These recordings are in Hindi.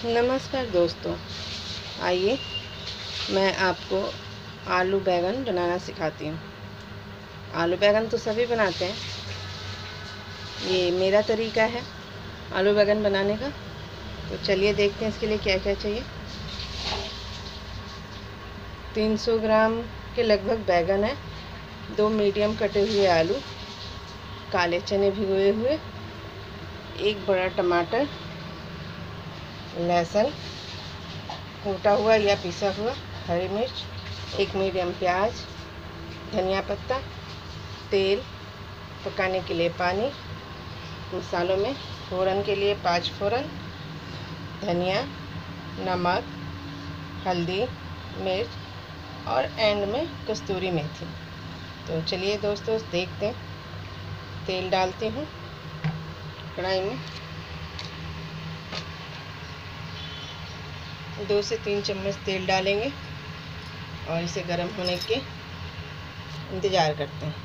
नमस्कार दोस्तों, आइए मैं आपको आलू बैंगन बनाना सिखाती हूँ। आलू बैंगन तो सभी बनाते हैं, ये मेरा तरीका है आलू बैंगन बनाने का। तो चलिए देखते हैं इसके लिए क्या क्या चाहिए। 300 ग्राम के लगभग बैंगन है, 2 मीडियम कटे हुए आलू, काले चने भिगोए हुए, 1 बड़ा टमाटर, लहसुन कूटा हुआ या पिसा हुआ, हरी मिर्च, 1 मीडियम प्याज, धनिया पत्ता, तेल, पकाने के लिए पानी, मसालों में फ़ोरन के लिए 5 फ़ोरन, धनिया, नमक, हल्दी, मिर्च और एंड में कस्तूरी मेथी। तो चलिए दोस्तों देखते हैं। तेल डालती हूँ कढ़ाई में, 2 से 3 चम्मच तेल डालेंगे और इसे गर्म होने के इंतज़ार करते हैं।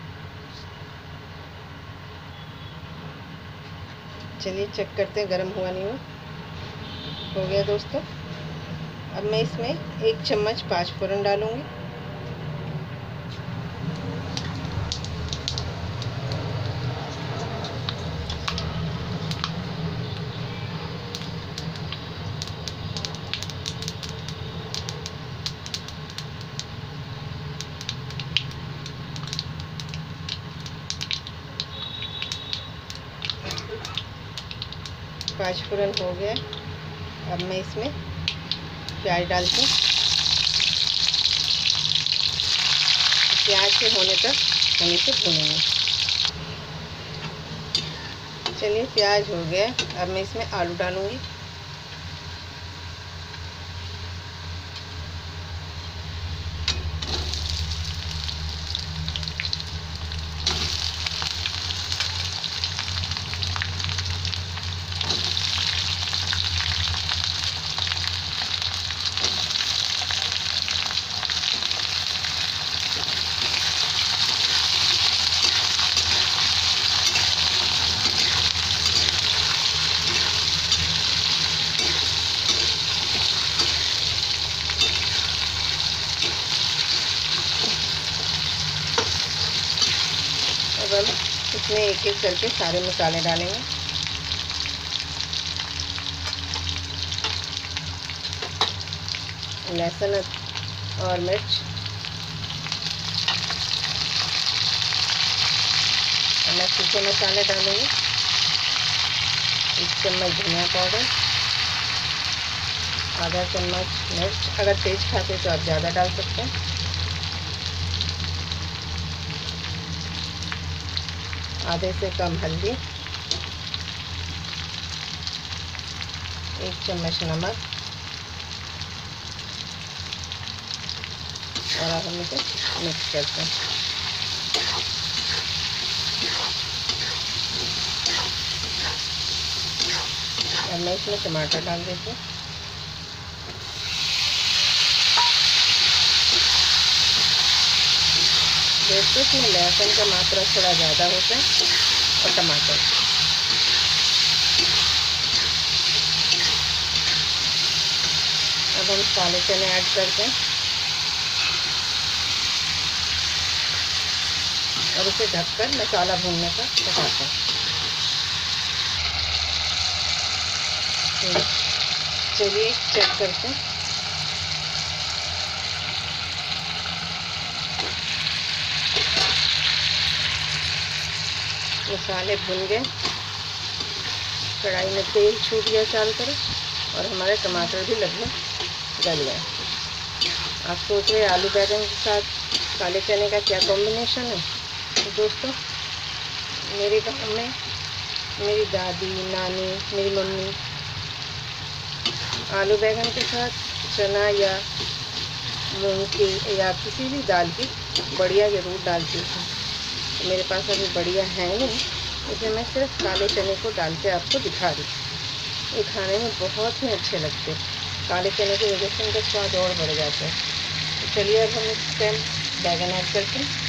चलिए चेक करते हैं गर्म हुआ नहीं हुआ। हो गया दोस्तों। अब मैं इसमें 1 चम्मच 5 फ़ोरन डालूँगी। पाँच फ़ोरन हो गया। अब मैं इसमें प्याज डालती हूँ। प्याज के होने तक हम इसे भूनेंगे। चलिए प्याज हो गया। अब मैं इसमें आलू डालूँगी। अब हम इसमें एक एक करके सारे मसाले डालेंगे। लहसुन और मिर्च, और मैं सूखे मसाले डालूँगी। 1 चम्मच धनिया पाउडर, आधा चम्मच मिर्च, अगर तेज खाते तो आप ज़्यादा डाल सकते हैं, आधे से कम हल्दी, 1 चम्मच नमक, और अब हम इसे मिक्स करते हैं। अब मैं इसमें टमाटर डाल देती हूँ। दोस्तों इसमें लहसुन का मात्रा थोड़ा ज़्यादा होता है और टमाटर। अब हम काले चने ऐड करते हैं और इसे ढककर मसाला भूनने का पकाते हैं। चलिए चेक करते हैं। मसाले भुन गए, कढ़ाई में तेल छूट गया चारों तरफ और हमारे टमाटर भी लगभग गल गए। आप सोच रहे आलू बैंगन के साथ काले चने का क्या कॉम्बिनेशन है? तो दोस्तों मेरे गाँव में मेरी दादी, नानी, मेरी मम्मी आलू बैंगन के साथ चना या मूंग की या किसी भी दाल की बढ़िया ज़रूर डालती थी। तो मेरे पास अभी बढ़िया है नहीं, इसलिए मैं सिर्फ काले चने को डाल के आपको दिखा रही हूँ। ये खाने में बहुत ही अच्छे लगते हैं। काले चने की वजह से इनका स्वाद और बढ़ जाता है। तो चलिए अब हम इस टाइम बैंगन ऐड करते हैं।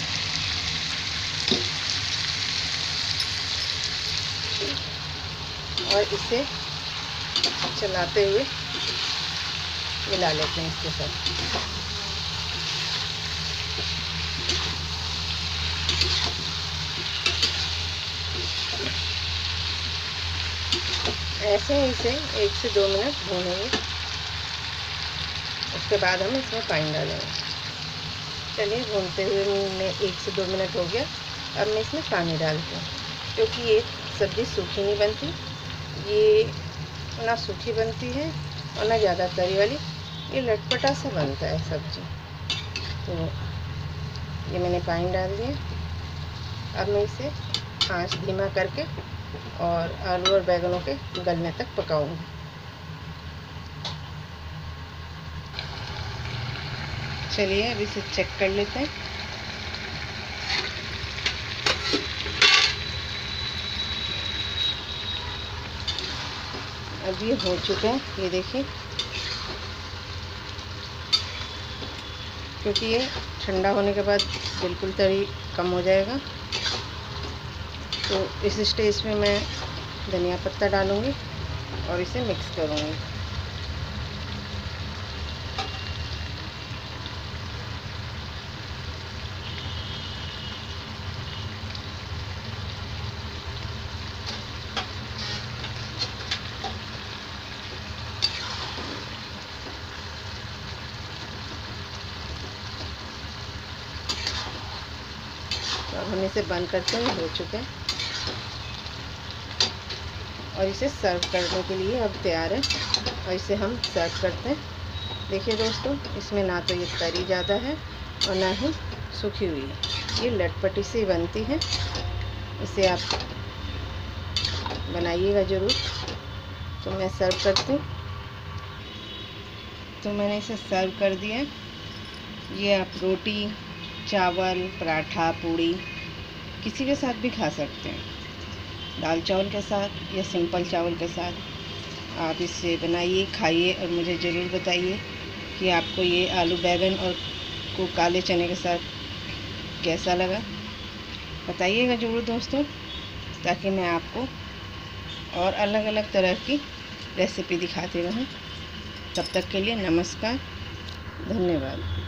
और इसे चलाते हुए मिला लेते हैं इसके साथ। ऐसे ही इसे 1 से 2 मिनट भूनेंगे। उसके बाद हम इसमें पानी डालेंगे। चलिए, भूनते हुए मैंने 1 से 2 मिनट हो गया। अब मैं इसमें पानी डालती हूँ, क्योंकि ये सब्ज़ी सूखी नहीं बनती, ये ना सूखी बनती है और ना ज़्यादा तरी वाली, ये लटपटा सा बनता है सब्ज़ी। तो ये मैंने पानी डाल दिया। अब मैं इसे आंच धीमा करके और आलू और बैंगनों के गलने तक पकाऊंगी। चलिए, अब इसे चेक कर लेते हैं। अब ये हो चुके हैं, ये देखिए। क्योंकि ये ठंडा होने के बाद बिल्कुल तरी कम हो जाएगा। तो इस स्टेज में मैं धनिया पत्ता डालूँगी और इसे मिक्स करूँगी। तो अब हम इसे बंद करते हैं, हो चुके हैं और इसे सर्व करने के लिए अब तैयार है। और इसे हम सर्व करते हैं। देखिए दोस्तों, इसमें ना तो ये तरी ज़्यादा है और ना ही सूखी हुई है, ये लटपटी सी बनती है। इसे आप बनाइएगा ज़रूर। तो मैं सर्व करती हूँ। तो मैंने इसे सर्व कर दिया। ये आप रोटी, चावल, पराठा, पूरी किसी के साथ भी खा सकते हैं। दाल चावल के साथ या सिंपल चावल के साथ आप इसे बनाइए, खाइए और मुझे ज़रूर बताइए कि आपको ये आलू बैंगन और को काले चने के साथ कैसा लगा। बताइएगा ज़रूर दोस्तों, ताकि मैं आपको और अलग अलग तरह की रेसिपी दिखाती रहूँ। तब तक के लिए नमस्कार, धन्यवाद।